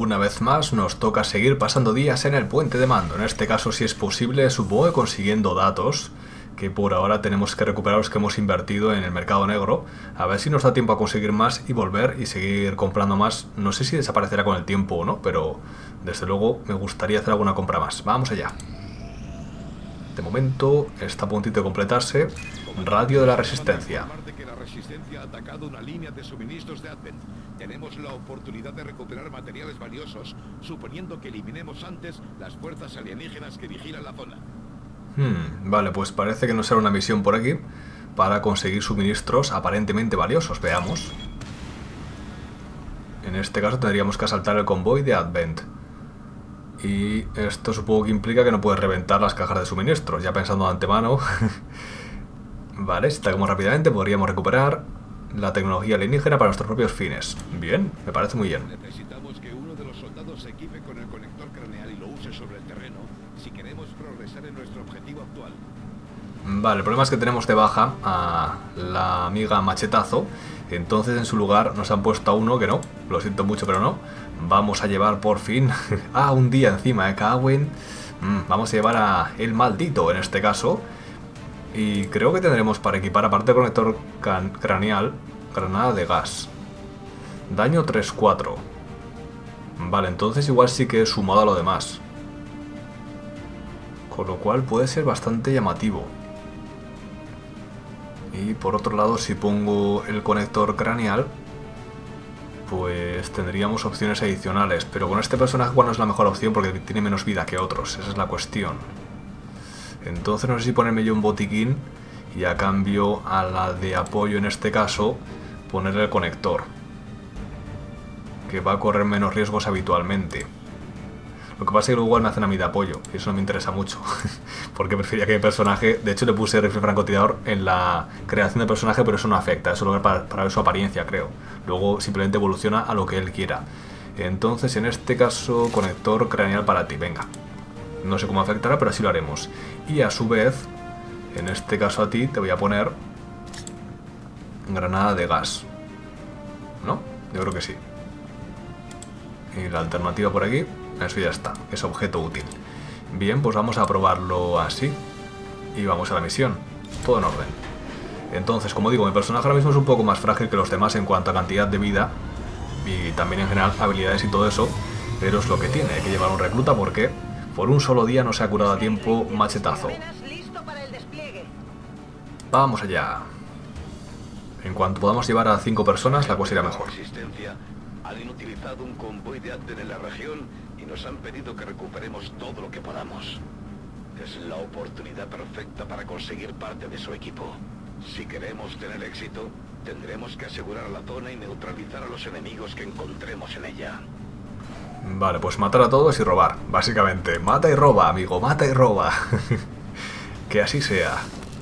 Una vez más nos toca seguir pasando días en el puente de mando. En este caso, si es posible, supongo que consiguiendo datos, que por ahora tenemos que recuperar los que hemos invertido en el mercado negro. A ver si nos da tiempo a conseguir más y volver y seguir comprando más. No sé si desaparecerá con el tiempo o no, pero desde luego me gustaría hacer alguna compra más. Vamos allá. De momento está a puntito de completarse. Radio de la Resistencia. La Resistencia ha atacado una línea de suministros de Advent. Tenemos la oportunidad de recuperar materiales valiosos, suponiendo que eliminemos antes las fuerzas alienígenas que vigilan la zona. Vale, pues parece que nos será una misión por aquí para conseguir suministros aparentemente valiosos. Veamos. En este caso tendríamos que asaltar el convoy de Advent. Y esto supongo que implica que no puedes reventar las cajas de suministros, ya pensando de antemano. Vale, si atacamos rápidamente podríamos recuperar la tecnología alienígena para nuestros propios fines. Bien, me parece muy bien. Necesitamos que uno de los soldados se equipe con el conector craneal y lo use sobre el terreno si queremos progresar en nuestro objetivo actual. Vale, el problema es que tenemos de baja a la amiga Machetazo. Entonces en su lugar nos han puesto a uno que no, lo siento mucho pero no. Vamos a llevar por fin un día encima, Cagüen. Vamos a llevar a el maldito en este caso. Y creo que tendremos para equipar, aparte del conector craneal, granada de gas. Daño 3-4. Vale, entonces igual sí que he sumado a lo demás. Con lo cual puede ser bastante llamativo. Y por otro lado, si pongo el conector craneal, pues tendríamos opciones adicionales. Pero con este personaje igual no es la mejor opción porque tiene menos vida que otros. Esa es la cuestión. Entonces no sé si ponerme yo un botiquín y a cambio a la de apoyo en este caso ponerle el conector, que va a correr menos riesgos habitualmente. Lo que pasa es que igual me hacen a mí de apoyo y eso no me interesa mucho porque prefería que mi personaje, de hecho le puse rifle francotirador en la creación del personaje, pero eso no afecta, eso lo para ver su apariencia, creo. Luego simplemente evoluciona a lo que él quiera. Entonces en este caso conector craneal para ti, venga. No sé cómo afectará, pero así lo haremos. Y a su vez, en este caso a ti te voy a poner granada de gas. ¿No? Yo creo que sí. Y la alternativa por aquí, eso ya está, es objeto útil. Bien, pues vamos a probarlo así. Y vamos a la misión. Todo en orden. Entonces, como digo, mi personaje ahora mismo es un poco más frágil que los demás en cuanto a cantidad de vida. Y también en general habilidades y todo eso. Pero es lo que tiene, hay que llevar un recluta porque por un solo día no se ha curado a tiempo Machetazo. Vamos allá. En cuanto podamos llevar a 5 personas, la cosa irá mejor. Han inutilizado un convoy de Advent en la región y nos han pedido que recuperemos todo lo que podamos. Es la oportunidad perfecta para conseguir parte de su equipo. Si queremos tener éxito, tendremos que asegurar la zona y neutralizar a los enemigos que encontremos en ella. Vale, pues matar a todos y robar, básicamente. Mata y roba, amigo, mata y roba. Que así sea.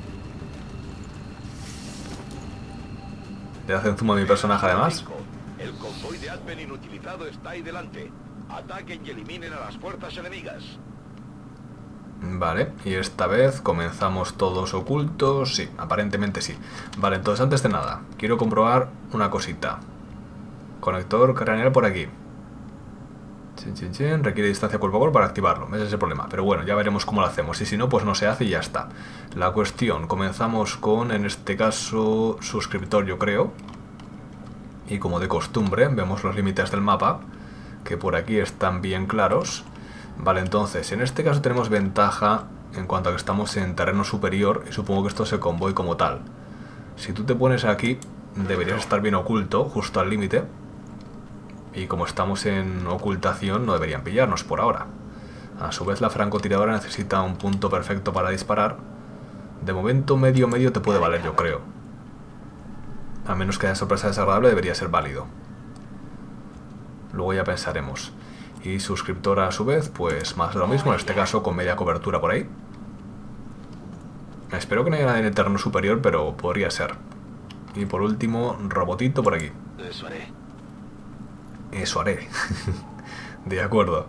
Le hacen zoom a mi personaje además. El convoy de Advent inutilizado está ahí delante. Ataquen y eliminen a las fuerzas enemigas. Vale, y esta vez comenzamos todos ocultos. Sí, aparentemente sí. Vale, entonces antes de nada, quiero comprobar una cosita. Conector craneal por aquí. Requiere distancia cuerpo a cuerpo para activarlo, ese es el problema. Pero bueno, ya veremos cómo lo hacemos. Y si no, pues no se hace y ya está. La cuestión, comenzamos con, en este caso, suscriptor, yo creo. Y como de costumbre, vemos los límites del mapa, que por aquí están bien claros. Vale, entonces, en este caso tenemos ventaja en cuanto a que estamos en terreno superior. Y supongo que esto es el convoy como tal. Si tú te pones aquí, deberías estar bien oculto, justo al límite. Y como estamos en ocultación, no deberían pillarnos por ahora. A su vez, la francotiradora necesita un punto perfecto para disparar. De momento, medio te puede valer, yo creo. A menos que haya sorpresa desagradable, debería ser válido. Luego ya pensaremos. Y suscriptora a su vez, pues más de lo mismo, en este caso con media cobertura por ahí. Espero que no haya nadie en el terreno superior, pero podría ser. Y por último, robotito por aquí. Eso haré. Eso haré. De acuerdo.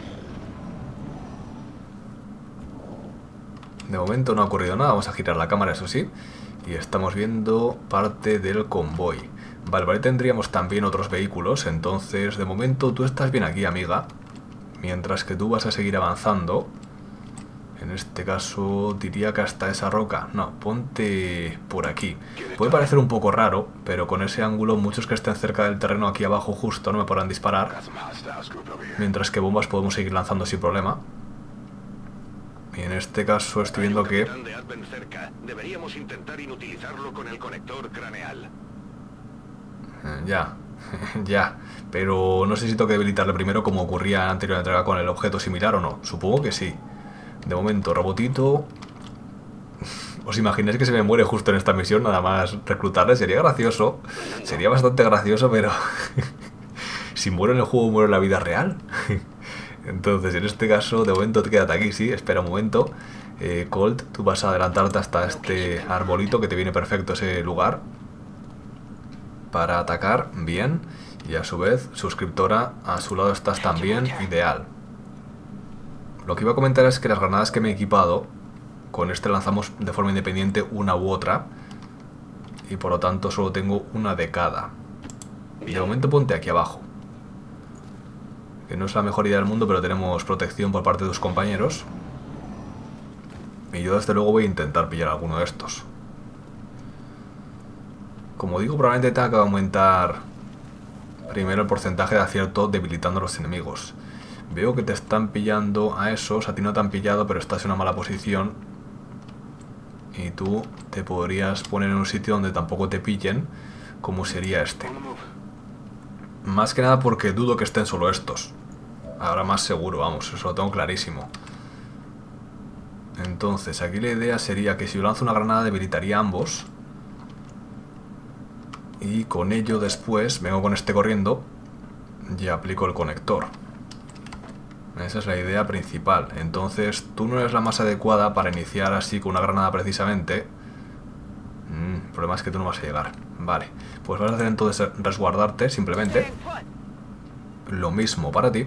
De momento no ha ocurrido nada. Vamos a girar la cámara, eso sí. Y estamos viendo parte del convoy. Vale, vale, tendríamos también otros vehículos. Entonces, de momento, tú estás bien aquí, amiga. Mientras que tú vas a seguir avanzando. En este caso, diría que hasta esa roca. No, ponte por aquí. Puede parecer un poco raro, pero con ese ángulo muchos que estén cerca del terreno aquí abajo justo no me podrán disparar. Mientras que bombas podemos seguir lanzando sin problema. Y en este caso estoy viendo que... Deberíamos intentar inutilizarlo con el conector craneal. Ya, ya. Pero no sé si tengo que debilitarle primero como ocurría en la anterior entrega con el objeto similar o no. Supongo que sí. De momento, robotito... ¿Os imagináis que se me muere justo en esta misión? Nada más reclutarle. Sería gracioso. Sería bastante gracioso, pero... si muero en el juego, muero en la vida real. Entonces, en este caso, de momento te quédate aquí, sí. Espera un momento. Colt, tú vas a adelantarte hasta este arbolito que te viene perfecto ese lugar. Para atacar, bien. Y a su vez, suscriptora, a su lado estás también, ideal. Lo que iba a comentar es que las granadas que me he equipado, con este lanzamos de forma independiente una u otra. Y por lo tanto solo tengo una de cada. De momento ponte aquí abajo. Que no es la mejor idea del mundo, pero tenemos protección por parte de tus compañeros. Y yo desde luego voy a intentar pillar alguno de estos. Como digo, probablemente tenga que aumentar primero el porcentaje de acierto debilitando a los enemigos. Veo que te están pillando a esos, a ti no te han pillado, pero estás en una mala posición. Y tú te podrías poner en un sitio donde tampoco te pillen, como sería este. Más que nada porque dudo que estén solo estos. Ahora más seguro, vamos, eso lo tengo clarísimo. Entonces, aquí la idea sería que si yo lanzo una granada debilitaría a ambos. Y con ello después vengo con este corriendo y aplico el conector. Esa es la idea principal. Entonces, tú no eres la más adecuada para iniciar así con una granada precisamente. El problema es que tú no vas a llegar. Vale, pues vas a hacer entonces resguardarte simplemente. Lo mismo para ti.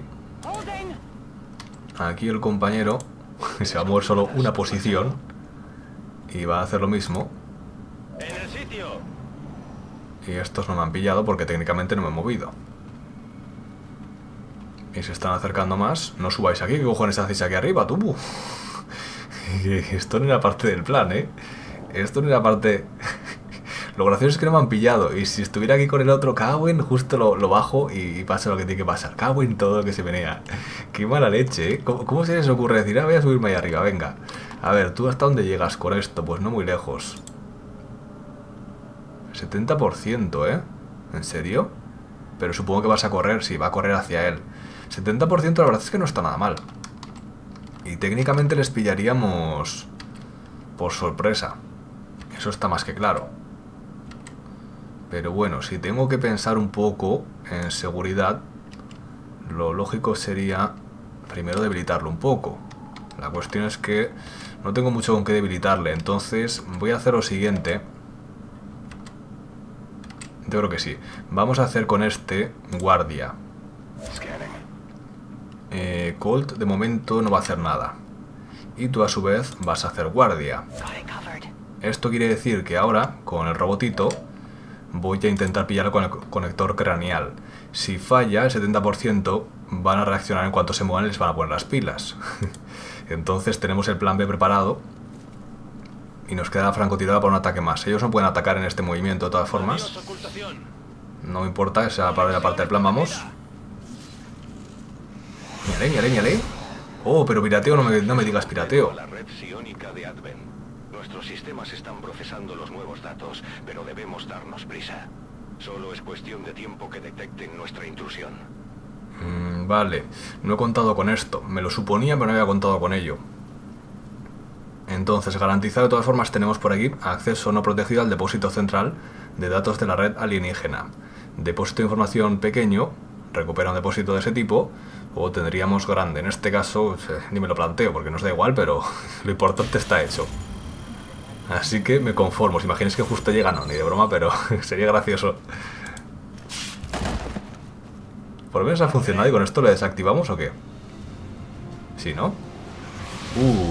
Aquí el compañero se va a mover solo una posición y va a hacer lo mismo. Y estos no me han pillado porque técnicamente no me he movido. Y se están acercando más. No subáis aquí, ¿qué cojones hacéis aquí arriba, tú? Esto no era parte del plan, ¿eh? Esto no era parte... Lo gracioso es que no me han pillado. Y si estuviera aquí con el otro, cago en, justo lo bajo y pasa lo que tiene que pasar. Cago en todo lo que se venía. Qué mala leche, ¿eh? ¿Cómo se les ocurre decir, voy a subirme ahí arriba, venga? A ver, ¿tú hasta dónde llegas con esto? Pues no muy lejos. 70%, ¿eh? ¿En serio? Pero supongo que vas a correr, sí, va a correr hacia él. 70% la verdad es que no está nada mal. Y técnicamente les pillaríamos por sorpresa. Eso está más que claro. Pero bueno, si tengo que pensar un poco en seguridad, lo lógico sería primero debilitarlo un poco. La cuestión es que no tengo mucho con qué debilitarle, entonces voy a hacer lo siguiente. Yo creo que sí. Vamos a hacer con este guardia. Colt de momento no va a hacer nada. Y tú a su vez vas a hacer guardia. Esto quiere decir que ahora, con el robotito, voy a intentar pillarlo con el conector craneal. Si falla el 70%, van a reaccionar en cuanto se muevan y les van a poner las pilas. Entonces tenemos el plan B preparado. Y nos queda la francotiradora para un ataque más. Ellos no pueden atacar en este movimiento de todas formas. No me importa que sea para la parte del plan, vamos. Ñale, ñale, ñale. Oh, pero pirateo, no me digas pirateo. La red psiónica de Advent. Nuestros sistemas están procesando los nuevos datos, pero debemos darnos prisa. Solo es cuestión de tiempo que detecten nuestra intrusión. Vale, no he contado con esto. Me lo suponía, pero no había contado con ello. Entonces, garantizado de todas formas, tenemos por aquí acceso no protegido al depósito central de datos de la red alienígena. Depósito de información pequeño, recupera un depósito de ese tipo, o tendríamos grande. En este caso, ni me lo planteo porque nos da igual, pero lo importante está hecho. Así que me conformo. Si imagináis que justo llega, no, ni de broma, pero sería gracioso. Por lo menos ha funcionado y con esto le desactivamos o qué. Sí, ¿no?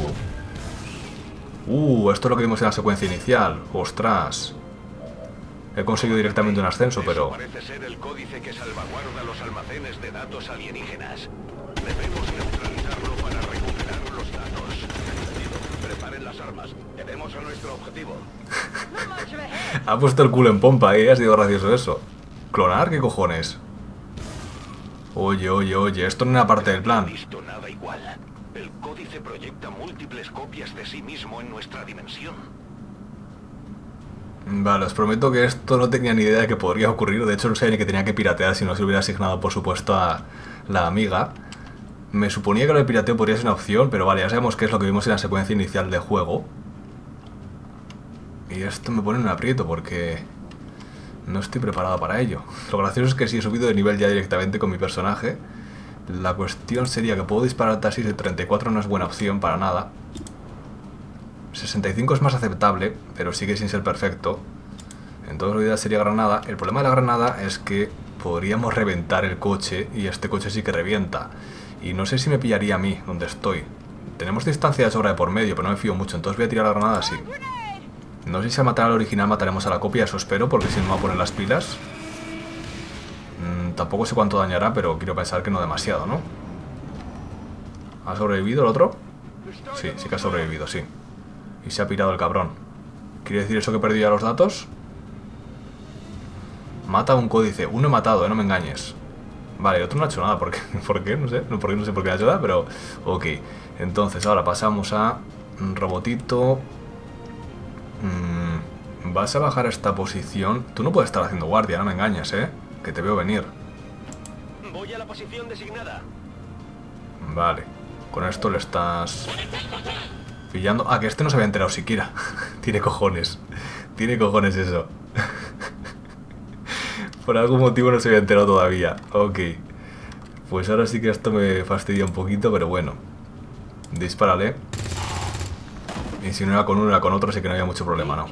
Esto es lo que vimos en la secuencia inicial. ¡Ostras! He conseguido directamente un ascenso, Eso pero... parece ser el códice que salvaguarda los almacenes de datos alienígenas. Debemos neutralizarlo para recuperar los datos. Entendido. Preparen las armas. Tenemos a nuestro objetivo. Ha puesto el culo en pompa, ¿eh? Ha sido gracioso eso. ¿Clonar? ¿Qué cojones? Oye, esto no era parte del No he plan. visto nada igual. El códice proyecta múltiples copias de sí mismo en nuestra dimensión. Vale, os prometo que esto no tenía ni idea de que podría ocurrir. De hecho, no sabía ni que tenía que piratear si no se hubiera asignado, por supuesto, a la amiga. Me suponía que lo de pirateo podría ser una opción, pero vale, ya sabemos qué es lo que vimos en la secuencia inicial del juego. Y esto me pone en un aprieto porque no estoy preparado para ello. Lo gracioso es que si he subido de nivel ya directamente con mi personaje, la cuestión sería que puedo disparar taxis de 34, no es buena opción para nada. 65 es más aceptable, pero sigue sin ser perfecto. Entonces la idea sería granada. El problema de la granada es que podríamos reventar el coche y este coche sí que revienta. Y no sé si me pillaría a mí, donde estoy. Tenemos distancia de sobra de por medio, pero no me fío mucho, entonces voy a tirar la granada así. No sé si al matar al original mataremos a la copia, eso espero, porque si no me va a poner las pilas. Tampoco sé cuánto dañará, pero quiero pensar que no demasiado, ¿no? ¿Ha sobrevivido el otro? Sí, sí que ha sobrevivido, sí. Y se ha pirado el cabrón. ¿Quiere decir eso que he perdido ya los datos? Mata un códice. Uno he matado, no me engañes. Vale, el otro no ha hecho nada. ¿Por qué? ¿Por qué? No sé. No sé por qué ha hecho nada, pero... Ok. Entonces, ahora pasamos a... Robotito. Vas a bajar a esta posición. Tú no puedes estar haciendo guardia, no me engañes, ¿eh? Que te veo venir. Voy a la posición designada. Vale. Con esto le estás... pillando... Ah, que este no se había enterado siquiera. Tiene cojones. Tiene cojones eso. Por algún motivo no se había enterado todavía. Ok. Pues ahora sí que esto me fastidia un poquito, pero bueno. Dispárale. Y si no era con uno, era con otro, así que no había mucho problema, ¿no?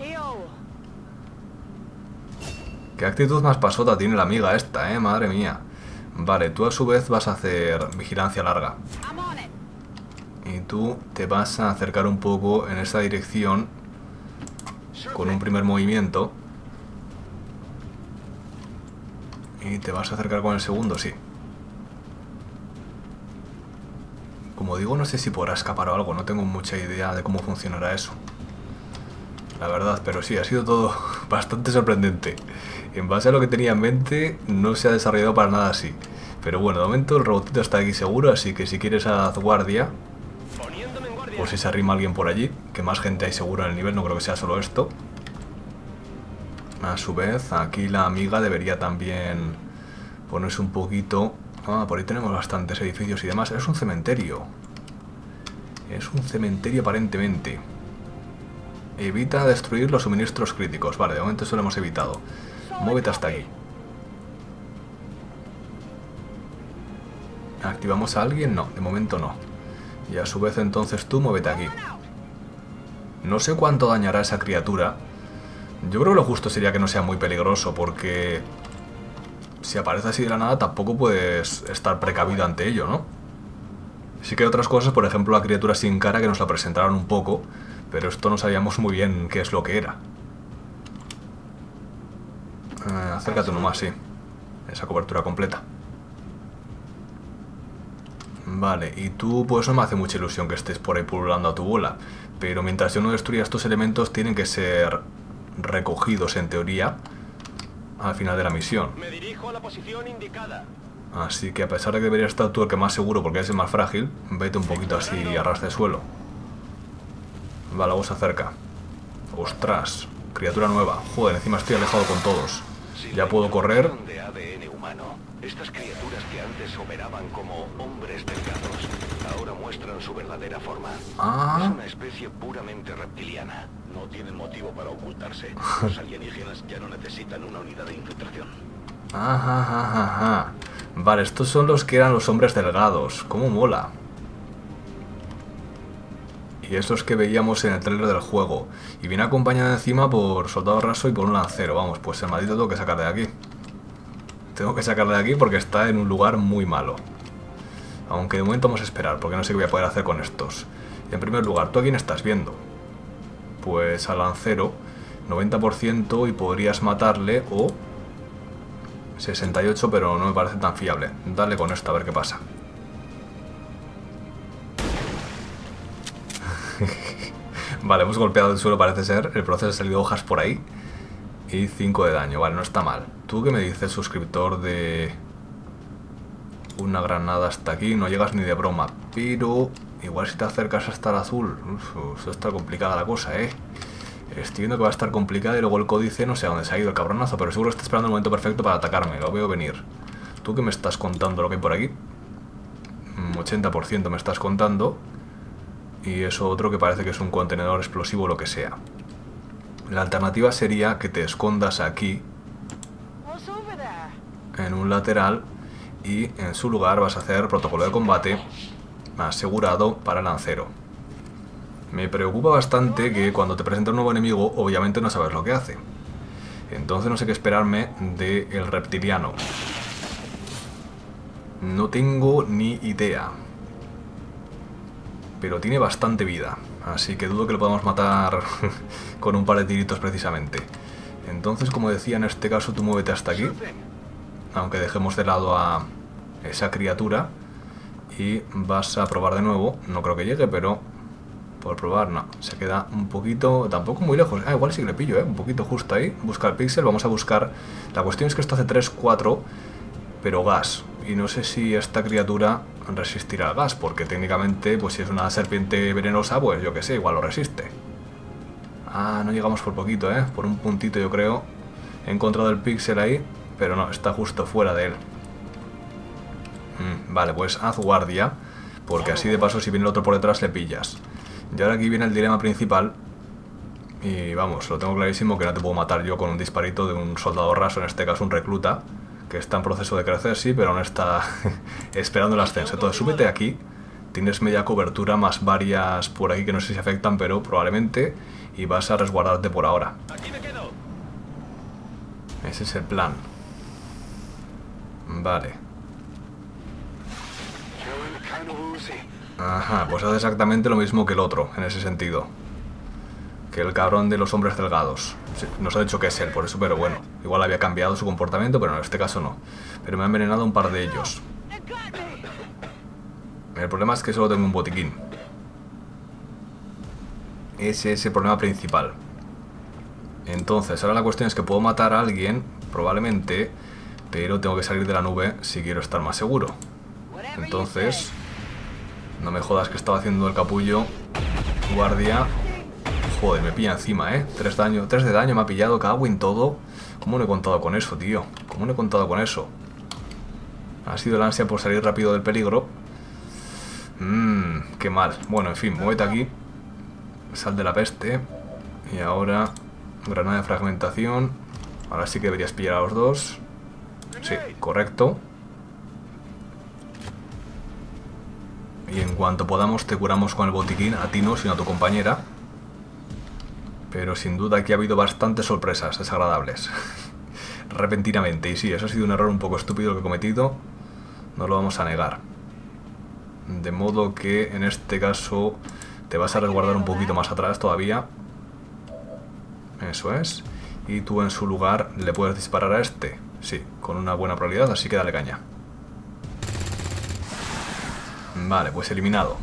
¿Qué actitud más pasota tiene la amiga esta, madre mía? Vale, tú a su vez vas a hacer vigilancia larga. Y tú te vas a acercar un poco en esa dirección con un primer movimiento. Y te vas a acercar con el segundo, sí. Como digo, no sé si podrá escapar o algo, no tengo mucha idea de cómo funcionará eso. La verdad, pero sí, ha sido todo bastante sorprendente. En base a lo que tenía en mente, no se ha desarrollado para nada así. Pero bueno, de momento el robotito está aquí seguro, así que si quieres haz guardia. Por si se arrima alguien por allí, que más gente hay seguro en el nivel, no creo que sea solo esto. A su vez, aquí la amiga debería también ponerse un poquito... Ah, por ahí tenemos bastantes edificios y demás. Es un cementerio. Es un cementerio aparentemente. Evita destruir los suministros críticos. Vale, de momento eso lo hemos evitado. Muévete hasta aquí. ¿Activamos a alguien? No, de momento no. Y a su vez entonces tú muévete aquí. No sé cuánto dañará esa criatura. Yo creo que lo justo sería que no sea muy peligroso, porque si aparece así de la nada tampoco puedes estar precavido ante ello, ¿no? Sí que hay otras cosas, por ejemplo la criatura sin cara, que nos la presentaron un poco, pero esto no sabíamos muy bien qué es lo que era. Acércate nomás, sí. Esa cobertura completa. Vale, y tú pues no me hace mucha ilusión que estés por ahí pululando a tu bola, pero mientras yo no destruya estos elementos tienen que ser recogidos en teoría al final de la misión. Me dirijo a la posición indicada. Así que a pesar de que deberías estar tú el que más seguro porque eres el más frágil, vete un poquito así a ras de suelo. Vale, luego se acerca. Ostras, criatura nueva. Joder, encima estoy alejado con todos. Ya puedo correr. De ADN humano. Estas criaturas que antes operaban como hombres delgados, ahora muestran su verdadera forma. Es una especie puramente reptiliana. No tienen motivo para ocultarse. Los alienígenas ya no necesitan una unidad de infiltración. Vale, estos son los que eran los hombres delgados. ¡Cómo mola! Y esos que veíamos en el trailer del juego. Y viene acompañado encima por soldado raso y por un lancero. Vamos, pues el maldito tengo que sacar de aquí. Tengo que sacarle de aquí porque está en un lugar muy malo. Aunque de momento vamos a esperar, porque no sé qué voy a poder hacer con estos. En primer lugar, ¿tú a quién estás viendo? Pues al lancero. 90% y podrías matarle, o 68, pero no me parece tan fiable. Dale con esto a ver qué pasa. Vale, hemos golpeado el suelo, parece ser. El proceso ha salido hojas por ahí. Y 5 de daño, vale, no está mal. ¿Tú qué me dices, suscriptor, de una granada hasta aquí? No llegas ni de broma, pero igual si te acercas hasta el azul. Esto está complicada la cosa, Estoy viendo que va a estar complicada y luego el códice no sé a dónde se ha ido el cabronazo, pero seguro está esperando el momento perfecto para atacarme, lo veo venir. ¿Tú qué me estás contando lo que hay por aquí? 80% me estás contando. Y eso otro que parece que es un contenedor explosivo o lo que sea. La alternativa sería que te escondas aquí, en un lateral, y en su lugar vas a hacer protocolo de combate asegurado para el lancero. Me preocupa bastante que cuando te presenta un nuevo enemigo, obviamente no sabes lo que hace. Entonces no sé qué esperarme del reptiliano. No tengo ni idea. Pero tiene bastante vida, así que dudo que lo podamos matar con un par de tiritos precisamente. Entonces, como decía, en este caso tú muévete hasta aquí, aunque dejemos de lado a esa criatura, y vas a probar de nuevo. No creo que llegue, pero por probar no, se queda un poquito, tampoco muy lejos. Igual sí que le pillo, un poquito justo ahí. Busca el píxel, vamos a buscar. La cuestión es que esto hace 3, 4, pero gas. Y no sé si esta criatura resistirá al gas, porque técnicamente, pues si es una serpiente venenosa, pues yo que sé, igual lo resiste. Ah, no llegamos por poquito, por un puntito yo creo. He encontrado el píxel ahí, pero no, está justo fuera de él. Vale, pues haz guardia, porque así de paso si viene el otro por detrás le pillas. Y ahora aquí viene el dilema principal. Y vamos, lo tengo clarísimo que no te puedo matar yo con un disparito de un soldado raso, en este caso un recluta, que está en proceso de crecer, sí, pero no está esperando el ascenso. Entonces súbete aquí, tienes media cobertura más varias por aquí que no sé si afectan, pero probablemente, y vas a resguardarte por ahora. Ese es el plan. Vale. Ajá, pues hace exactamente lo mismo que el otro, en ese sentido. Que el cabrón de los hombres delgados. Sí, nos ha dicho que es él, por eso, pero bueno. Igual había cambiado su comportamiento, pero en este caso no. Pero me ha envenenado un par de ellos. El problema es que solo tengo un botiquín. Ese es el problema principal. Entonces, ahora la cuestión es que puedo matar a alguien, probablemente, pero tengo que salir de la nube si quiero estar más seguro. Entonces, no me jodas que estaba haciendo el capullo. Guardia. Joder, me pilla encima, 3 de daño me ha pillado, cago en todo. ¿Cómo no he contado con eso, tío? ¿Cómo no he contado con eso? Ha sido el ansia por salir rápido del peligro. Qué mal. Bueno, en fin, muévete aquí. Sal de la peste. Y ahora, granada de fragmentación. Ahora sí que deberías pillar a los dos. Sí, correcto. Y en cuanto podamos te curamos con el botiquín. A ti no, sino a tu compañera. Pero sin duda aquí ha habido bastantes sorpresas desagradables. Repentinamente. Y sí, eso ha sido un error un poco estúpido que he cometido. No lo vamos a negar. De modo que en este caso te vas a resguardar un poquito más atrás todavía. Eso es. Y tú en su lugar le puedes disparar a este. Sí, con una buena probabilidad, así que dale caña. Vale, pues eliminado.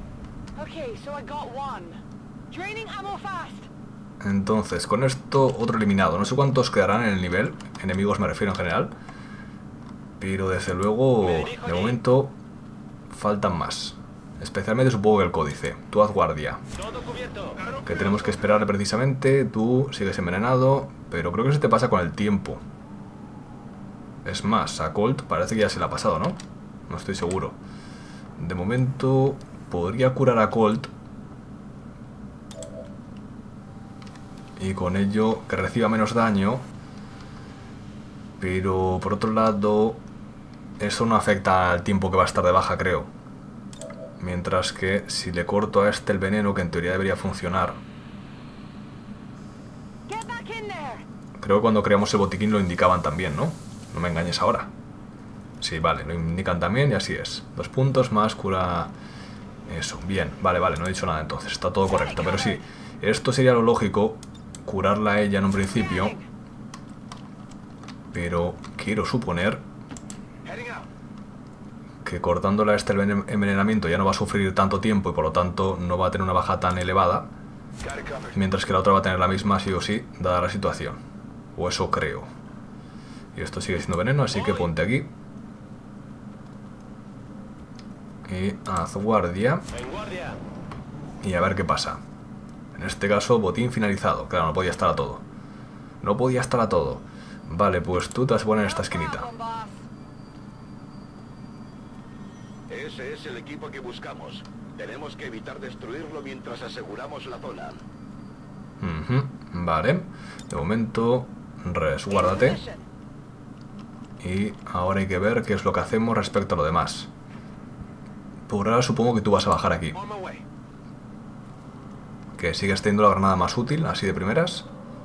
Entonces, con esto otro eliminado. No sé cuántos quedarán en el nivel. Enemigos me refiero en general. Pero desde luego, de momento, faltan más. Especialmente supongo que el códice. Tú haz guardia. Que tenemos que esperarle precisamente. Tú sigues envenenado. Pero creo que se te pasa con el tiempo. Es más, a Colt parece que ya se le ha pasado, ¿no? No estoy seguro. De momento, podría curar a Colt. Y con ello que reciba menos daño. Pero por otro lado, eso no afecta al tiempo que va a estar de baja, creo. Mientras que si le corto a este el veneno, que en teoría debería funcionar. Creo que cuando creamos el botiquín lo indicaban también, ¿no? No me engañes ahora. Sí, vale, lo indican también y así es. 2 puntos más cura... Eso, bien, vale, no he dicho nada entonces, está todo correcto. Pero sí, esto sería lo lógico, curarla a ella en un principio. Pero quiero suponer que cortándola este envenenamiento ya no va a sufrir tanto tiempo y por lo tanto no va a tener una baja tan elevada. Mientras que la otra va a tener la misma sí o sí, dada la situación. O eso creo. Y esto sigue siendo veneno, así que ponte aquí. Y haz guardia. Y a ver qué pasa. En este caso, botín finalizado. Claro, no podía estar a todo. No podía estar a todo. Vale, pues tú te vas a poner en esta esquinita. Ese es el equipo que buscamos. Tenemos que evitar destruirlo mientras aseguramos la zona. Vale. De momento, resguárdate. Y ahora hay que ver qué es lo que hacemos respecto a lo demás. Por ahora supongo que tú vas a bajar aquí. Que sigues teniendo la granada más útil, así de primeras.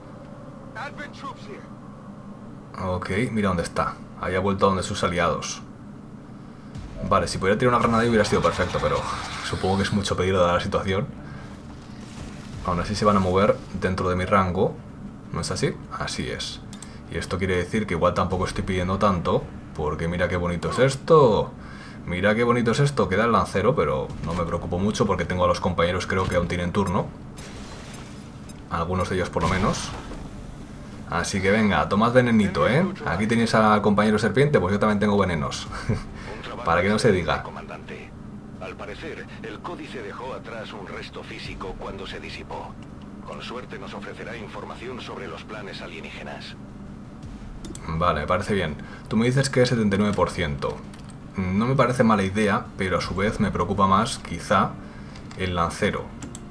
Ok, mira dónde está. Ahí ha vuelto a donde sus aliados. Vale, si pudiera tirar una granada ahí hubiera sido perfecto, pero supongo que es mucho pedir dada la situación. Aún así se van a mover dentro de mi rango. ¿No es así? Así es. Y esto quiere decir que igual tampoco estoy pidiendo tanto, porque mira qué bonito es esto. Mira qué bonito es esto. Queda el lancero, pero no me preocupo mucho porque tengo a los compañeros, creo que aún tienen turno. Algunos de ellos por lo menos. Así que venga, tomad venenito, ¿eh? Aquí tenéis al compañero serpiente, pues yo también tengo venenos. Para que no se diga. Comandante. Al parecer, el códice dejó atrás un resto físico cuando se disipó. Con suerte nos ofrecerá información sobre los planes alienígenas. Vale, me parece bien. Tú me dices que es 79%. No me parece mala idea, pero a su vez me preocupa más, quizá, el lancero.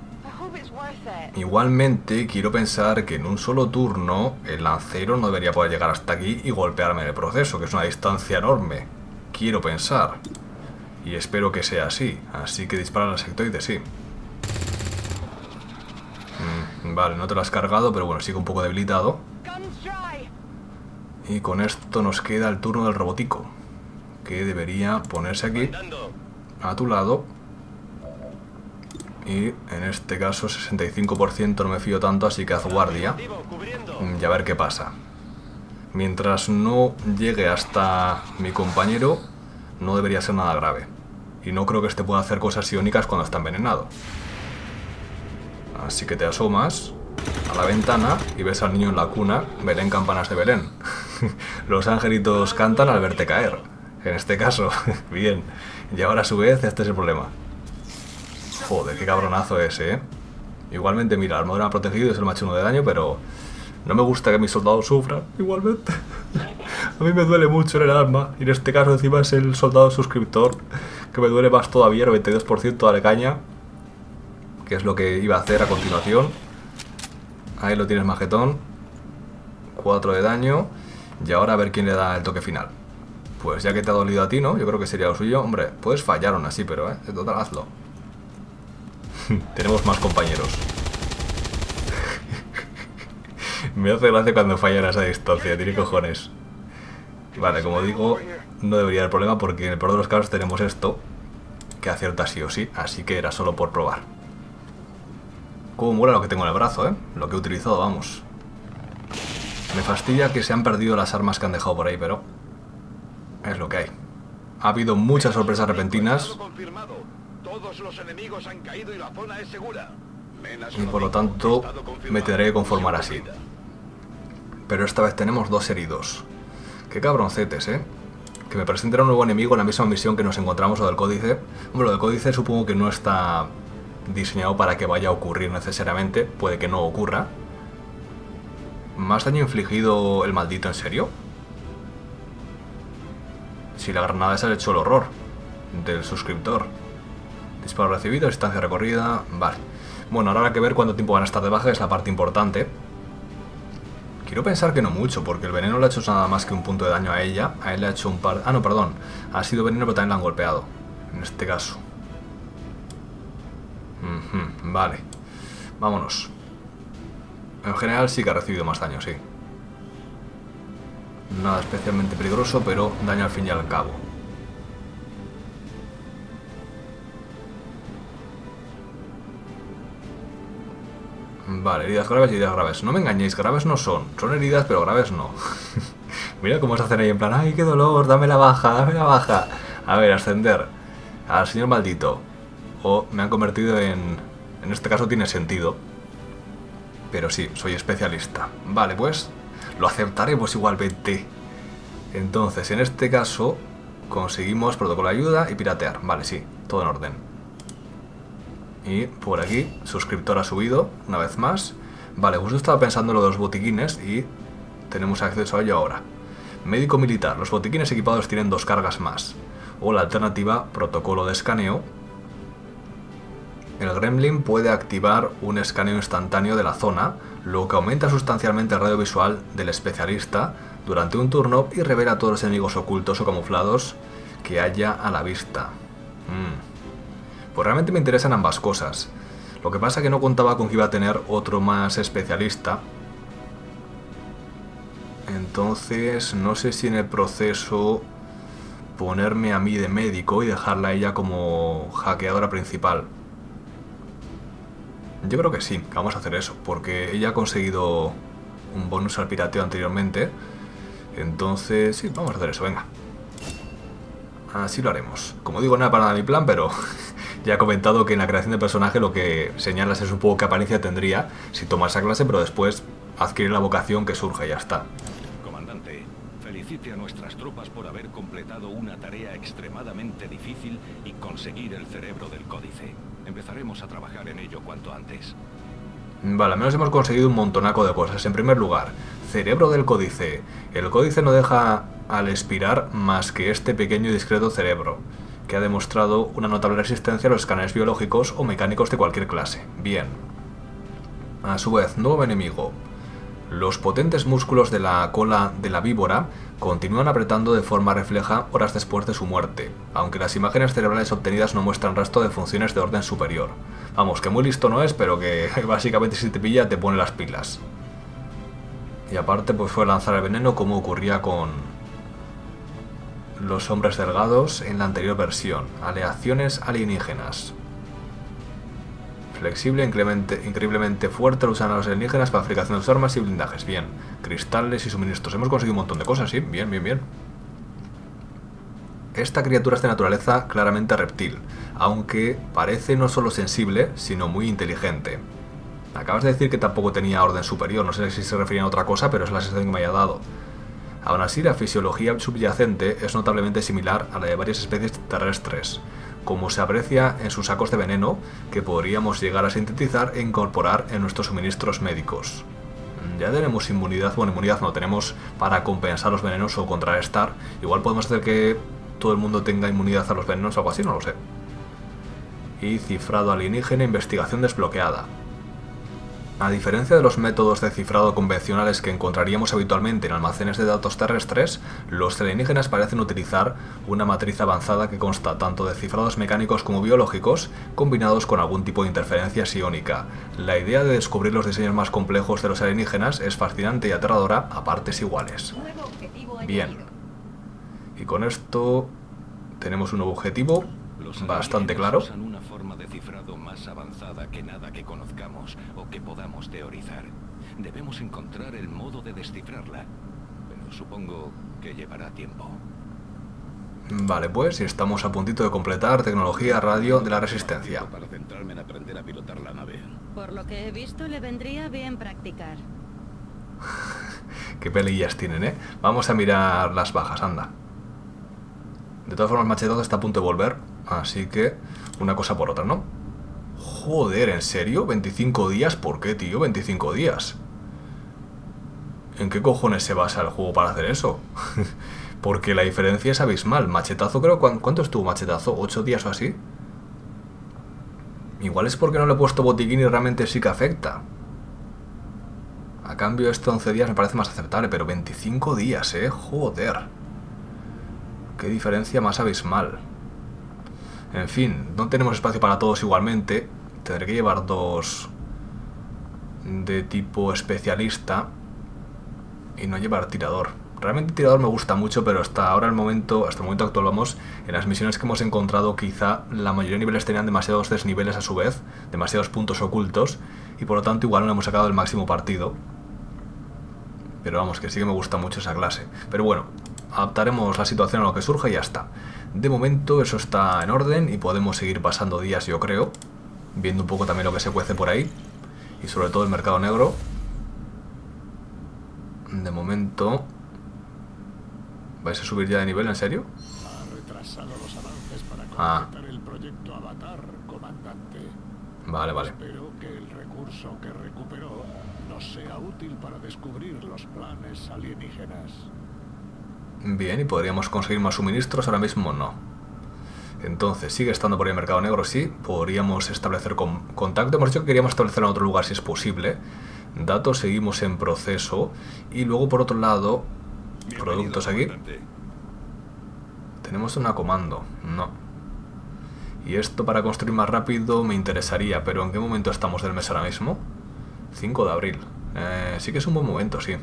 Igualmente, quiero pensar que en un solo turno el lancero no debería poder llegar hasta aquí y golpearme en el proceso, que es una distancia enorme. Quiero pensar. Y espero que sea así. Así que dispara al insectoide, sí. Vale, no te lo has cargado, pero bueno, sigue un poco debilitado. Y con esto nos queda el turno del robotico, que debería ponerse aquí, a tu lado. Y en este caso 65% no me fío tanto, así que haz guardia. Y a ver qué pasa. Mientras no llegue hasta mi compañero, no debería ser nada grave. Y no creo que este pueda hacer cosas psiónicas cuando está envenenado. Así que te asomas a la ventana y ves al niño en la cuna. Belén, campanas de Belén. Los angelitos cantan al verte caer. En este caso, bien. Y ahora a su vez, este es el problema. Joder, qué cabronazo ese, ¿eh? Igualmente, mira, la armadura me ha protegido y es el más 1 de daño, pero no me gusta que mis soldados sufran, igualmente. A mí me duele mucho en el alma, y en este caso encima es el soldado suscriptor, que me duele más todavía, 92% dale caña, que es lo que iba a hacer a continuación. Ahí lo tienes, majetón. 4 de daño, y ahora a ver quién le da el toque final. Pues ya que te ha dolido a ti, ¿no? Yo creo que sería lo suyo. Hombre, puedes fallar aún así, pero, de total, hazlo. Tenemos más compañeros. Me hace gracia cuando fallan a esa distancia, tiene cojones. Vale, como digo, no debería haber problema porque en el peor de los casos tenemos esto, que acierta sí o sí, así que era solo por probar. Cómo mola lo que tengo en el brazo, lo que he utilizado, vamos. Me fastidia que se han perdido las armas que han dejado por ahí, pero es lo que hay. Ha habido muchas sorpresas repentinas. Todos los enemigos han caído y la zona es segura. Y por lo tanto me tendré que conformar así. Pero esta vez tenemos 2 heridos. Qué cabroncetes, Que me presenten a un nuevo enemigo en la misma misión que nos encontramos, lo del códice. Hombre, lo del códice supongo que no está diseñado para que vaya a ocurrir necesariamente. Puede que no ocurra. ¿Más daño infligido el maldito, en serio? Si la granada esa ha hecho el horror del suscriptor. Disparo recibido, distancia recorrida. Vale. Bueno, ahora habrá que ver cuánto tiempo van a estar de baja, es la parte importante. Quiero pensar que no mucho, porque el veneno le ha hecho nada más que un punto de daño a ella. A él le ha hecho un par... Ah, no, perdón. Ha sido veneno, pero también la han golpeado. En este caso. Vale. Vámonos. En general sí que ha recibido más daño, sí. Nada especialmente peligroso, pero daño al fin y al cabo. Vale, heridas graves y heridas graves. No me engañéis, graves no son. Son heridas, pero graves no. Mira cómo se hacen ahí en plan, ¡ay, qué dolor! Dame la baja, dame la baja. A ver, ascender al señor maldito. O me han convertido en... En este caso tiene sentido. Pero sí, soy especialista. Vale, pues lo aceptaremos igualmente. Entonces, en este caso conseguimos protocolo de ayuda y piratear. Vale, sí, todo en orden. Y por aquí, suscriptor ha subido una vez más. Vale, justo estaba pensando en lo de los botiquines y tenemos acceso a ello ahora. Médico militar. Los botiquines equipados tienen 2 cargas más. O la alternativa, protocolo de escaneo. El Gremlin puede activar un escaneo instantáneo de la zona, lo que aumenta sustancialmente el radio visual del especialista durante un turno y revela todos los enemigos ocultos o camuflados que haya a la vista. Pues realmente me interesan ambas cosas. Lo que pasa es que no contaba con que iba a tener otro más especialista. Entonces no sé si en el proceso ponerme a mí de médico y dejarla a ella como hackeadora principal. Yo creo que sí, que vamos a hacer eso, porque ella ha conseguido un bonus al pirateo anteriormente. Entonces, sí, vamos a hacer eso, venga. Así lo haremos. Como digo, nada para nada mi plan, pero ya he comentado que en la creación de personaje lo que señalas es un poco qué apariencia tendría si toma esa clase, pero después adquirir la vocación que surge y ya está. Comandante, felicite a nuestras tropas por haber completado una tarea extremadamente difícil y conseguir el cerebro del códice. Empezaremos a trabajar en ello cuanto antes. Vale, al menos hemos conseguido un montonaco de cosas. En primer lugar, cerebro del códice. El códice no deja al expirar más que este pequeño y discreto cerebro, que ha demostrado una notable resistencia a los escáneres biológicos o mecánicos de cualquier clase. Bien. A su vez, nuevo enemigo. Los potentes músculos de la cola de la víbora continúan apretando de forma refleja horas después de su muerte, aunque las imágenes cerebrales obtenidas no muestran rastro de funciones de orden superior. Vamos, que muy listo no es, pero que básicamente si te pilla te pone las pilas. Y aparte pues fue lanzar el veneno como ocurría con los hombres delgados en la anterior versión. Aleaciones alienígenas. Flexible, increíblemente fuerte, lo usan a los alienígenas para fabricación de armas y blindajes. Bien. Cristales y suministros. Hemos conseguido un montón de cosas, sí. Bien, bien, bien. Esta criatura es de naturaleza claramente reptil, aunque parece no solo sensible, sino muy inteligente. Acabas de decir que tampoco tenía orden superior, no sé si se refería a otra cosa, pero es la sensación que me haya dado. Aún así, la fisiología subyacente es notablemente similar a la de varias especies terrestres, como se aprecia en sus sacos de veneno que podríamos llegar a sintetizar e incorporar en nuestros suministros médicos. Ya tenemos inmunidad, bueno, inmunidad no tenemos para compensar los venenos o contrarrestar. Igual podemos hacer que todo el mundo tenga inmunidad a los venenos o algo así, no lo sé. Y cifrado alienígena, investigación desbloqueada. A diferencia de los métodos de cifrado convencionales que encontraríamos habitualmente en almacenes de datos terrestres, los alienígenas parecen utilizar una matriz avanzada que consta tanto de cifrados mecánicos como biológicos, combinados con algún tipo de interferencia psiónica. La idea de descubrir los diseños más complejos de los alienígenas es fascinante y aterradora a partes iguales. Bien. Y con esto tenemos un nuevo objetivo bastante claro. Usan una forma de cifrado más avanzada que nada que conozcamos o que podamos teorizar. Debemos encontrar el modo de descifrarla, pero supongo que llevará tiempo. Vale, pues estamos a puntito de completar tecnología radio de la resistencia. Para centrarme en aprender a pilotar la nave. Por lo que he visto, le vendría bien practicar. Qué pelillas tienen, ¿eh? Vamos a mirar las bajas, anda. De todas formas, Machetazo está a punto de volver, así que una cosa por otra, ¿no? Joder, ¿en serio? ¿25 días? ¿Por qué, tío? 25 días. ¿En qué cojones se basa el juego para hacer eso? Porque la diferencia es abismal. Machetazo creo... ¿Cuánto estuvo Machetazo? ¿8 días o así? Igual es porque no le he puesto botiquín y realmente sí que afecta. A cambio, este 11 días me parece más aceptable, pero 25 días, joder. Qué diferencia más abismal. En fin, no tenemos espacio para todos igualmente. Tendré que llevar 2 de tipo especialista y no llevar tirador. Realmente tirador me gusta mucho, pero hasta el momento actual vamos, en las misiones que hemos encontrado quizá la mayoría de niveles tenían demasiados desniveles a su vez, demasiados puntos ocultos, y por lo tanto igual no hemos sacado el máximo partido. Pero vamos, que sí que me gusta mucho esa clase. Pero bueno, adaptaremos la situación a lo que surja y ya está. De momento eso está en orden y podemos seguir pasando días, yo creo, viendo un poco también lo que se cuece por ahí y sobre todo el mercado negro. De momento... ¿Vais a subir ya de nivel, en serio? Ha retrasado los avances para completar el proyecto Avatar, comandante. Vale. Espero que el recurso que recuperó nos sea útil para descubrir los planes alienígenas. Bien, ¿y podríamos conseguir más suministros? Ahora mismo no. Entonces, sigue estando por ahí el mercado negro, sí. Podríamos establecer contacto. Hemos dicho que queríamos establecerlo en otro lugar si es posible. Datos, seguimos en proceso. Y luego, por otro lado, productos aquí. Tenemos una comando. No. Y esto para construir más rápido me interesaría. Pero ¿en qué momento estamos del mes ahora mismo? 5 de abril. Sí que es un buen momento, sí.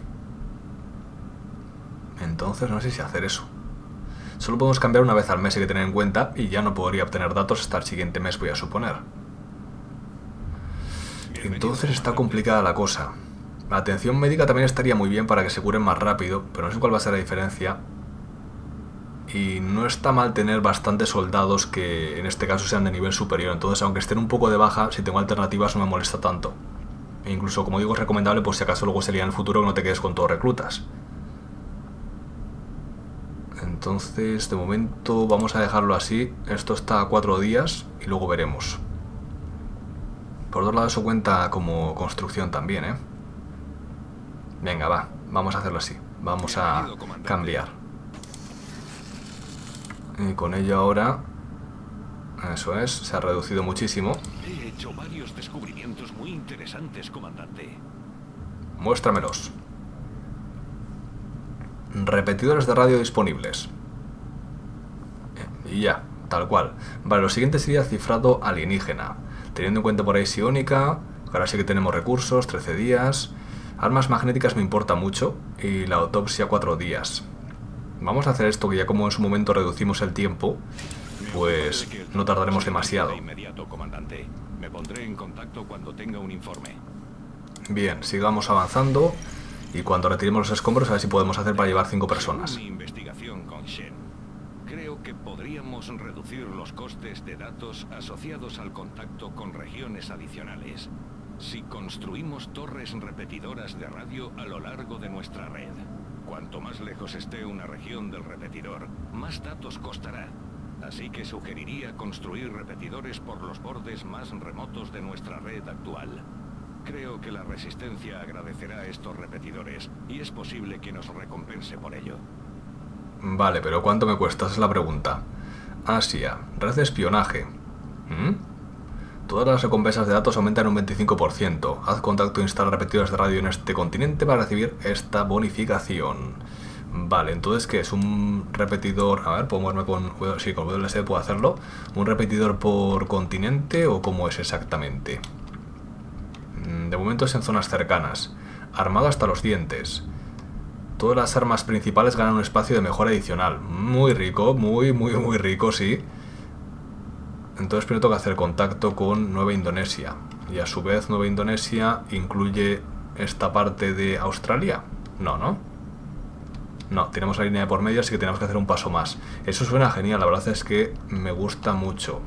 Entonces no sé si hacer eso. Solo podemos cambiar una vez al mes, hay que tener en cuenta, y ya no podría obtener datos hasta el siguiente mes, voy a suponer. Entonces está complicada la cosa. La atención médica también estaría muy bien para que se curen más rápido, pero no sé cuál va a ser la diferencia. Y no está mal tener bastantes soldados que en este caso sean de nivel superior, entonces aunque estén un poco de baja, si tengo alternativas no me molesta tanto. E incluso, como digo, es recomendable por si acaso luego sería en el futuro que no te quedes con todos reclutas. Entonces, de momento vamos a dejarlo así. Esto está a 4 días y luego veremos. Por otro lado, eso cuenta como construcción también, ¿eh? Venga, va. Vamos a hacerlo así. Vamos a cambiar. Y con ello ahora... Eso es, se ha reducido muchísimo. He hecho varios descubrimientos muy interesantes, comandante. Muéstramelos. Repetidores de radio disponibles. Y ya, tal cual. Vale, lo siguiente sería cifrado alienígena. Teniendo en cuenta por ahí psiónica, ahora sí que tenemos recursos, 13 días. Armas magnéticas me importa mucho. Y la autopsia 4 días. Vamos a hacer esto que ya como en su momento reducimos el tiempo, pues no tardaremos demasiado. Inmediato, comandante. Me pondré en contacto cuando tenga un informe. Bien, sigamos avanzando. Y cuando retiremos los escombros, a ver si podemos hacer para llevar 5 personas. Según mi investigación con Shen, creo que podríamos reducir los costes de datos asociados al contacto con regiones adicionales si construimos torres repetidoras de radio a lo largo de nuestra red. Cuanto más lejos esté una región del repetidor, más datos costará. Así que sugeriría construir repetidores por los bordes más remotos de nuestra red actual. Creo que la Resistencia agradecerá estos repetidores y es posible que nos recompense por ello. Vale, pero ¿cuánto me cuesta? Esa es la pregunta. Asia, red de espionaje. Todas las recompensas de datos aumentan un 25%. Haz contacto e instala repetidores de radio en este continente para recibir esta bonificación. Vale, entonces ¿qué es? Un repetidor... A ver, ¿puedo moverme con... Sí, con WSD puedo hacerlo. ¿Un repetidor por continente o cómo es exactamente? De momento es en zonas cercanas. Armado hasta los dientes. Todas las armas principales ganan un espacio de mejora adicional. Muy rico, muy rico, sí. Entonces primero tengo que hacer contacto con Nueva Indonesia. Y a su vez Nueva Indonesia incluye esta parte de Australia. No, tenemos la línea de por medio, así que tenemos que hacer un paso más. Eso suena genial, la verdad es que me gusta mucho.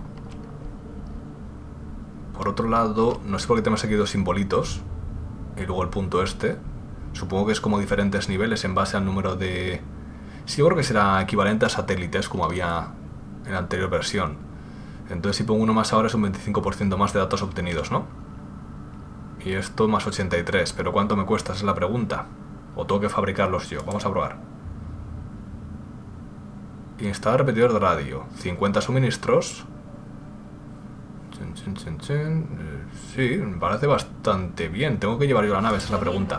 Por otro lado, no sé por qué tenemos aquí 2 simbolitos. Y luego el punto este. Supongo que es como diferentes niveles en base al número de... Sí, yo creo que será equivalente a satélites como había en la anterior versión. Entonces si pongo uno más ahora es un 25% más de datos obtenidos, ¿no? Y esto más 83. ¿Pero cuánto me cuesta? Esa es la pregunta. ¿O tengo que fabricarlos yo? Vamos a probar. Instalar repetidor de radio. 50 suministros. Sí, me parece bastante bien. Tengo que llevar yo la nave, esa es la pregunta.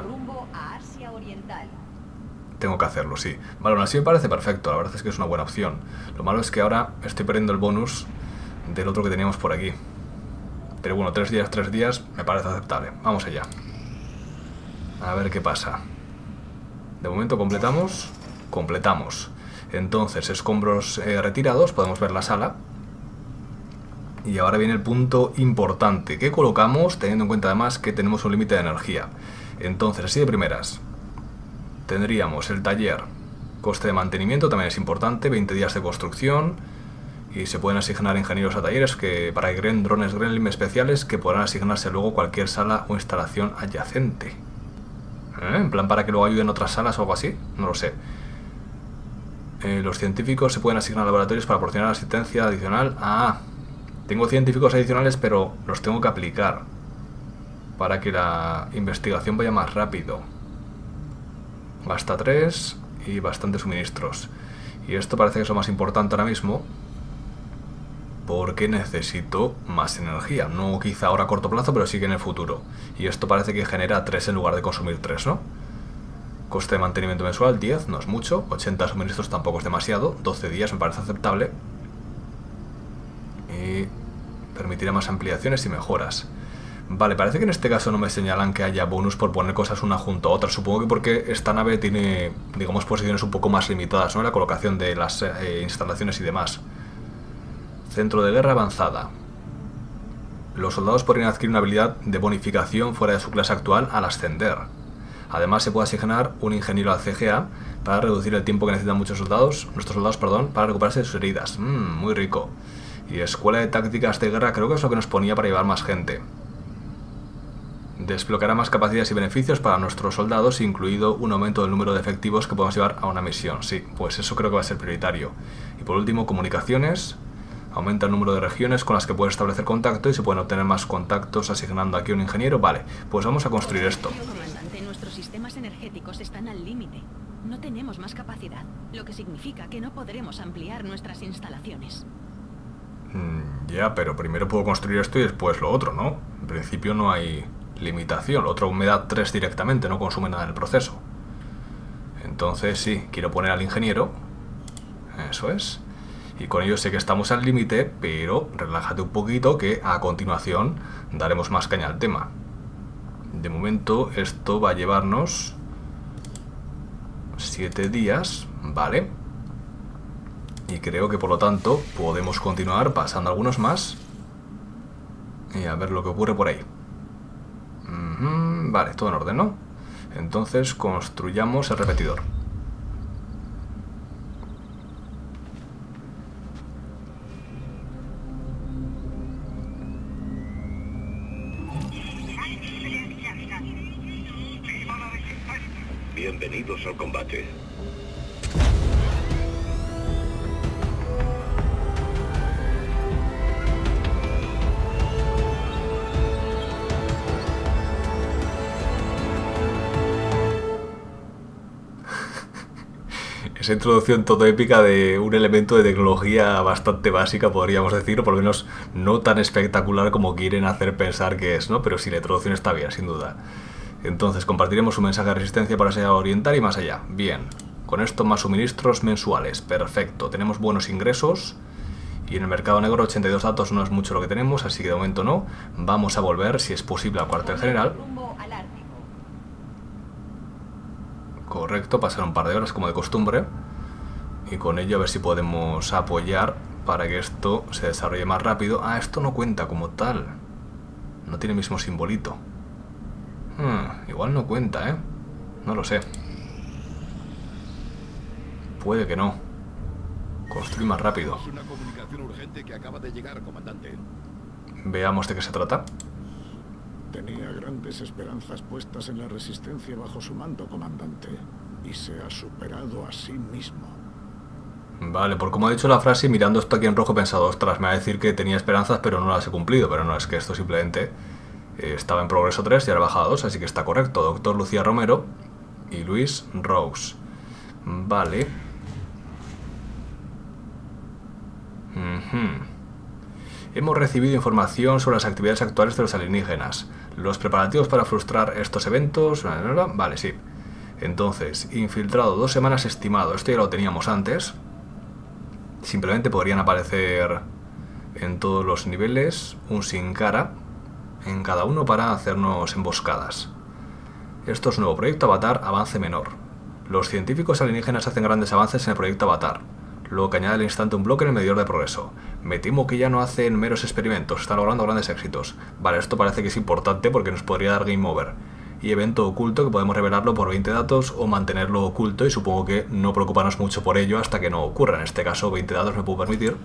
Tengo que hacerlo, sí. Vale, aún así me parece perfecto. La verdad es que es una buena opción. Lo malo es que ahora estoy perdiendo el bonus del otro que teníamos por aquí. Pero bueno, 3 días me parece aceptable. Vamos allá. A ver qué pasa. De momento completamos. Entonces, escombros retirados. Podemos ver la sala. Y ahora viene el punto importante. ¿Qué colocamos? Teniendo en cuenta además que tenemos un límite de energía. Entonces, así de primeras, tendríamos el taller. Coste de mantenimiento también es importante. 20 días de construcción. Y se pueden asignar ingenieros a talleres para que creen drones Gremlin especiales que podrán asignarse luego cualquier sala o instalación adyacente. En plan para que luego ayuden otras salas o algo así. No lo sé. Los científicos se pueden asignar a laboratorios para proporcionar asistencia adicional. Tengo científicos adicionales, pero los tengo que aplicar para que la investigación vaya más rápido. Gasta 3 y bastantes suministros. Y esto parece que es lo más importante ahora mismo, porque necesito más energía. No quizá ahora a corto plazo, pero sí que en el futuro. Y esto parece que genera 3 en lugar de consumir 3, ¿no? Coste de mantenimiento mensual 10, no es mucho. 80 suministros tampoco es demasiado. 12 días me parece aceptable. Y permitirá más ampliaciones y mejoras. Vale, parece que en este caso no me señalan que haya bonus por poner cosas una junto a otra. Supongo que porque esta nave tiene, digamos, posiciones un poco más limitadas, ¿no? La colocación de las instalaciones y demás. Centro de guerra avanzada. Los soldados podrían adquirir una habilidad de bonificación fuera de su clase actual al ascender. Además se puede asignar un ingeniero al CGA para reducir el tiempo que necesitan nuestros soldados, para recuperarse de sus heridas. Muy rico. Y escuela de tácticas de guerra creo que es lo que nos ponía para llevar más gente. Desbloqueará más capacidades y beneficios para nuestros soldados, incluido un aumento del número de efectivos que podemos llevar a una misión. Sí, pues eso creo que va a ser prioritario. Y por último, comunicaciones. Aumenta el número de regiones con las que puedes establecer contacto y se pueden obtener más contactos asignando aquí un ingeniero. Vale, pues vamos a construir esto. Comandante, nuestros sistemas energéticos están al límite. No tenemos más capacidad, lo que significa que no podremos ampliar nuestras instalaciones. Ya, pero primero puedo construir esto y después lo otro, ¿no? En principio no hay limitación. Lo otro me da 3 directamente, no consume nada en el proceso. Entonces sí, quiero poner al ingeniero. Eso es. Y con ello sé que estamos al límite, pero relájate un poquito que a continuación daremos más caña al tema. De momento esto va a llevarnos 7 días, ¿vale? Y creo que por lo tanto podemos continuar pasando algunos más y a ver lo que ocurre por ahí. Vale, todo en orden, ¿no? Entonces construyamos el repetidor. Bienvenidos al combate. Esa introducción todo épica de un elemento de tecnología bastante básica, podríamos decir, o por lo menos no tan espectacular como quieren hacer pensar que es, ¿no? Pero sí, la introducción está bien, sin duda. Entonces compartiremos un mensaje de resistencia para ser oriental y más allá. Bien, con esto más suministros mensuales. Perfecto, tenemos buenos ingresos. Y en el mercado negro 82 datos no es mucho lo que tenemos, así que de momento no. Vamos a volver, si es posible, al cuartel general. Correcto, pasar un par de horas como de costumbre. Y con ello a ver si podemos apoyar para que esto se desarrolle más rápido. Esto no cuenta como tal. No tiene el mismo simbolito. Igual no cuenta, ¿eh? No lo sé. Puede que no. Construir más rápido. Es una comunicación urgente que acaba de llegar, comandante. Veamos de qué se trata. Tenía grandes esperanzas puestas en la resistencia bajo su mando, comandante. Y se ha superado a sí mismo. Vale, por como ha dicho la frase, mirando esto aquí en rojo he pensado, ostras, me va a decir que tenía esperanzas pero no las he cumplido. Pero no, es que esto simplemente estaba en progreso 3 y ahora baja a 2, así que está correcto. Doctor Lucía Romero y Luis Rose. Vale. Hemos recibido información sobre las actividades actuales de los alienígenas. Los preparativos para frustrar estos eventos... Vale, sí. Entonces, infiltrado 2 semanas estimado. Esto ya lo teníamos antes. Simplemente podrían aparecer en todos los niveles un sin cara en cada uno para hacernos emboscadas. Esto es nuevo. Proyecto Avatar, avance menor. Los científicos alienígenas hacen grandes avances en el proyecto Avatar. Lo que añade al instante un bloque en el medidor de progreso. Me temo que ya no hacen meros experimentos, están logrando grandes éxitos. Vale, esto parece que es importante porque nos podría dar game over. Y evento oculto, que podemos revelarlo por 20 datos o mantenerlo oculto, y supongo que no preocuparnos mucho por ello hasta que no ocurra. En este caso 20 datos me puedo permitir.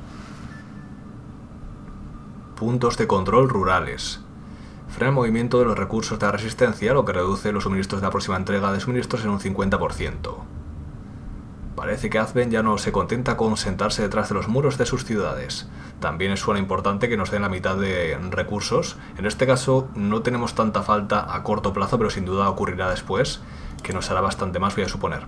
Puntos de control rurales. Frena el movimiento de los recursos de la resistencia, lo que reduce los suministros de la próxima entrega de suministros en un 50%. Parece que Advent ya no se contenta con sentarse detrás de los muros de sus ciudades. También suena importante que nos den la mitad de recursos. En este caso no tenemos tanta falta a corto plazo, pero sin duda ocurrirá después, que nos hará bastante más, voy a suponer.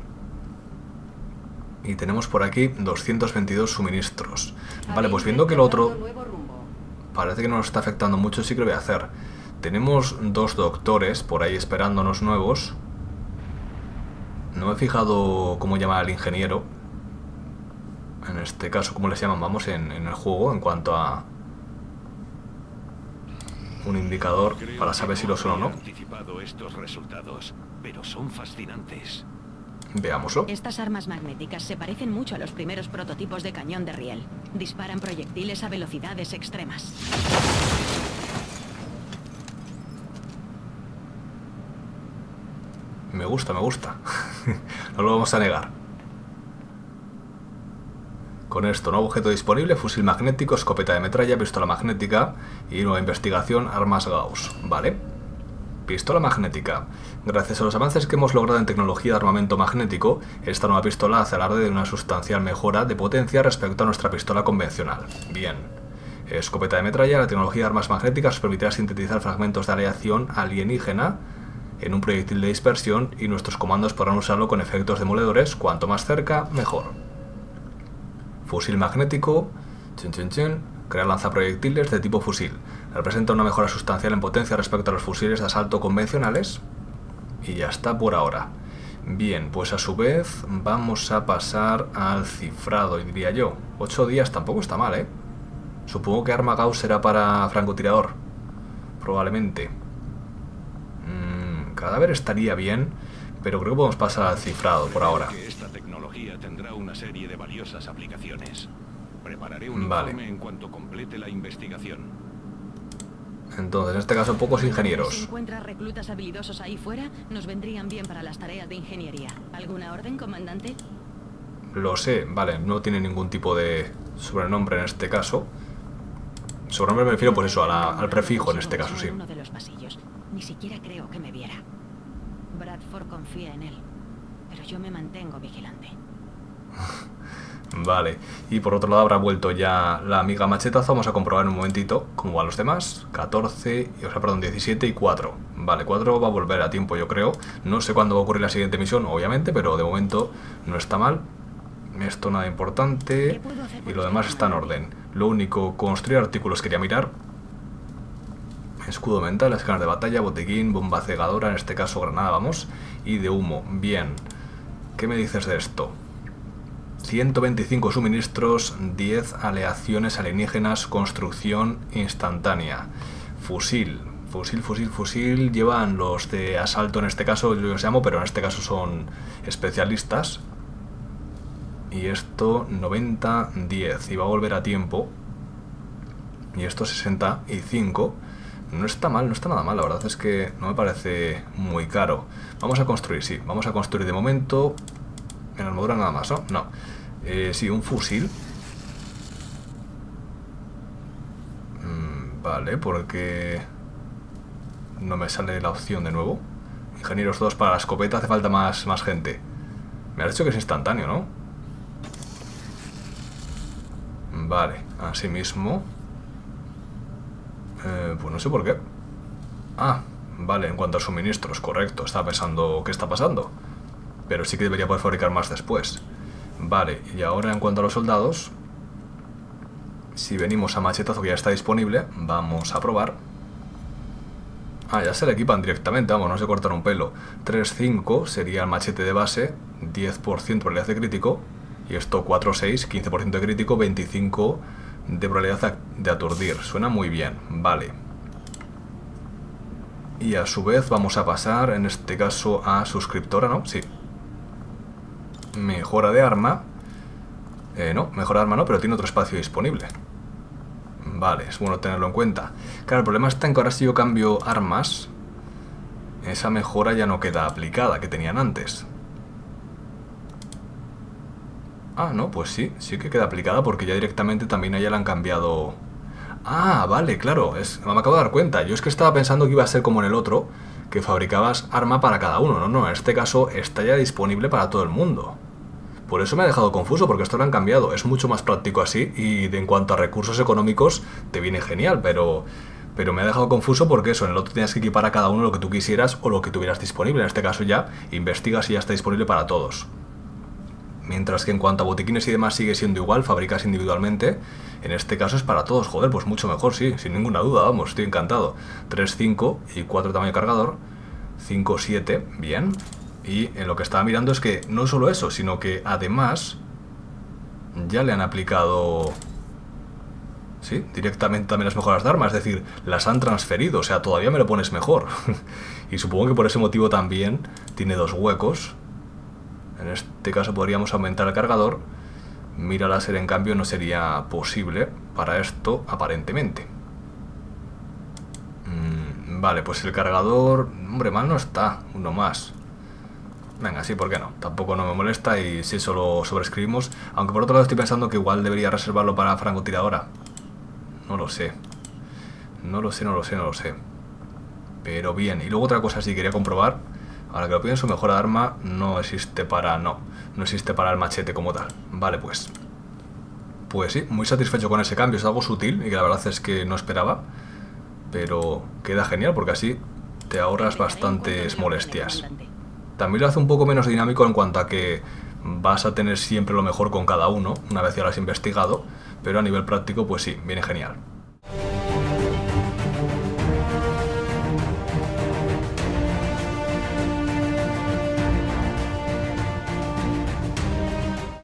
Y tenemos por aquí 222 suministros. Vale, pues viendo que el otro parece que no nos está afectando mucho, sí que lo voy a hacer. Tenemos 2 doctores por ahí esperándonos nuevos. No me he fijado cómo llama al ingeniero. En este caso, cómo les llaman, vamos, en el juego, en cuanto a un indicador para saber si lo son o no. Anticipado estos resultados, pero son fascinantes. Veámoslo. Estas armas magnéticas se parecen mucho a los primeros prototipos de cañón de riel. Disparan proyectiles a velocidades extremas. Me gusta, me gusta. No lo vamos a negar. Con esto, nuevo objeto disponible, fusil magnético, escopeta de metralla, pistola magnética y nueva investigación, armas Gauss. Vale. Pistola magnética. Gracias a los avances que hemos logrado en tecnología de armamento magnético, esta nueva pistola hace alarde de una sustancial mejora de potencia respecto a nuestra pistola convencional. Bien. Escopeta de metralla, la tecnología de armas magnéticas nos permitirá sintetizar fragmentos de aleación alienígena en un proyectil de dispersión, y nuestros comandos podrán usarlo con efectos demoledores, cuanto más cerca, mejor. Fusil magnético, crea lanzaproyectiles de tipo fusil. Representa una mejora sustancial en potencia respecto a los fusiles de asalto convencionales. Y ya está por ahora. Bien, pues a su vez vamos a pasar al cifrado, diría yo. 8 días tampoco está mal, ¿eh? Supongo que arma Gauss será para francotirador. Probablemente. Cadáver estaría bien, pero creo que podemos pasar al cifrado por ahora. Esta tecnología tendrá una serie de valiosas aplicaciones. Prepararé un informe en cuanto complete la investigación. Entonces, en este caso, pocos ingenieros. Si encuentras reclutas habilidosos ahí fuera, nos vendrían bien para las tareas de ingeniería. ¿Alguna orden, comandante? Lo sé, vale, no tiene ningún tipo de sobrenombre en este caso. Sobrenombre me refiero, pues eso, al prefijo en este caso, sí. Uno de los pasillos. Ni siquiera creo que me viera. Bradford confía en él, pero yo me mantengo vigilante. Vale, y por otro lado habrá vuelto ya la amiga Machetazo. Vamos a comprobar en un momentito cómo van los demás. 14, o sea, perdón, 17 y 4. Vale, 4 va a volver a tiempo, yo creo. No sé cuándo va a ocurrir la siguiente misión, obviamente, pero de momento no está mal. Esto nada importante. Y lo demás está en orden. Lo único, construir artículos quería mirar. Escudo mental, escáner de batalla, botiquín, bomba cegadora, en este caso granada, vamos. Y de humo, bien. ¿Qué me dices de esto? 125 suministros, 10 aleaciones alienígenas, construcción instantánea. Fusil, fusil. Llevan los de asalto en este caso, yo los llamo, pero en este caso son especialistas. Y esto 90, 10. Y va a volver a tiempo. Y esto 65. No está mal, no está nada mal, la verdad es que no me parece muy caro. Vamos a construir, sí, vamos a construir de momento. En armadura nada más, ¿no? No. Sí, un fusil. Vale, porque no me sale la opción de nuevo. Ingenieros 2 para la escopeta, hace falta más gente. Me ha dicho que es instantáneo, ¿no? Vale, así mismo. Pues no sé por qué. Ah, vale, en cuanto a suministros, correcto. Estaba pensando, ¿qué está pasando? Pero sí que debería poder fabricar más después. Vale, y ahora en cuanto a los soldados, si venimos a Machetazo, que ya está disponible, vamos a probar. Ah, ya se le equipan directamente, vamos, no se cortan un pelo. 3-5 sería el machete de base, 10% probabilidad de crítico. Y esto 4-6, 15% de crítico, 25% de probabilidad de aturdir. Suena muy bien, vale. Y a su vez vamos a pasar, en este caso, a suscriptora, ¿no? Sí. Mejora de arma. No, mejor arma no, pero tiene otro espacio disponible. Vale, es bueno tenerlo en cuenta. Claro, el problema está en que ahora si yo cambio armas, esa mejora ya no queda aplicada que tenían antes. Ah, no, pues sí que queda aplicada porque ya directamente también a ella le han cambiado... Ah, vale, claro, me acabo de dar cuenta. Yo es que estaba pensando que iba a ser como en el otro, que fabricabas arma para cada uno. No, en este caso está ya disponible para todo el mundo. Por eso me ha dejado confuso, porque esto lo han cambiado. Es mucho más práctico así y en cuanto a recursos económicos te viene genial, pero me ha dejado confuso porque eso, en el otro tenías que equipar a cada uno lo que tú quisieras o lo que tuvieras disponible. En este caso ya investigas y ya está disponible para todos. Mientras que en cuanto a botiquines y demás sigue siendo igual, fabricas individualmente. En este caso es para todos, joder, pues mucho mejor, sí, sin ninguna duda, vamos, estoy encantado. 3, 5 y 4 tamaño cargador. 5, 7, bien. Y en lo que estaba mirando es que no solo eso, sino que además ya le han aplicado... Sí, directamente también las mejoras de armas, es decir, las han transferido, o sea, todavía me lo pones mejor. Y supongo que por ese motivo también tiene 2 huecos. En este caso podríamos aumentar el cargador. Mira láser, en cambio, no sería posible para esto, aparentemente. Vale, pues el cargador... Hombre, mal no está, uno más. Venga, sí, ¿por qué no? Tampoco no me molesta y si eso lo sobrescribimos. Aunque por otro lado estoy pensando que igual debería reservarlo para francotiradora. No lo sé. No lo sé. Pero bien, y luego otra cosa sí quería comprobar. Ahora que lo pienso, mejora de arma no existe para... No existe para el machete como tal. Vale, pues. Pues sí, muy satisfecho con ese cambio. Es algo sutil y que la verdad es que no esperaba. Pero queda genial porque así te ahorras bastantes molestias. También lo hace un poco menos dinámico en cuanto a que vas a tener siempre lo mejor con cada uno, una vez ya lo has investigado. Pero a nivel práctico, pues sí, viene genial.